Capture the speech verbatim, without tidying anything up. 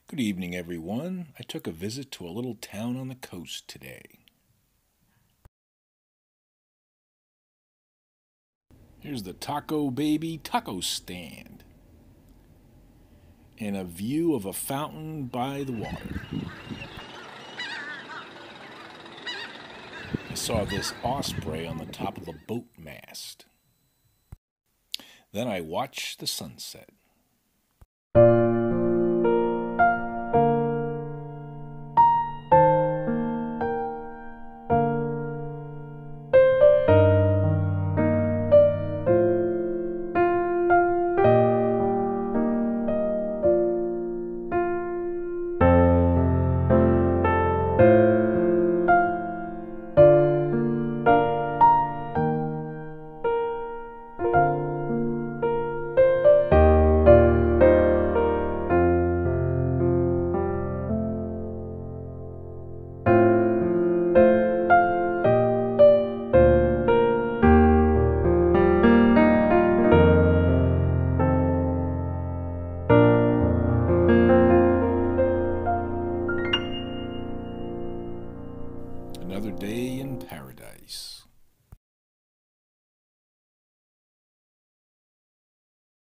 Good evening, everyone. I took a visit to a little town on the coast today. Here's the Taco Baby taco stand and a view of a fountain by the water. I saw this osprey on the top of the boat mast. Then I watched the sunset. Another day in paradise.